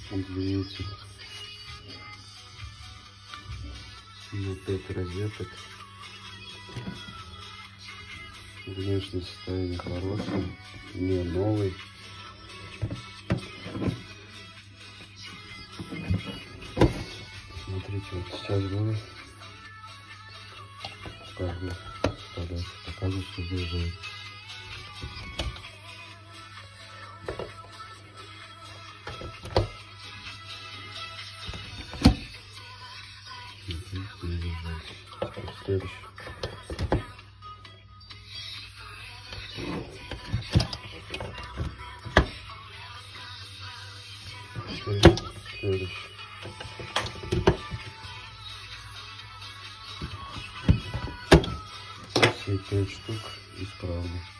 двигатель на 5 розеток. Внешнее состояние хорошее, не новый. Смотрите, вот сейчас буду как бы вставлять, показывать, что заезжает. Следующий. Следующий. Все 5 штук исправны.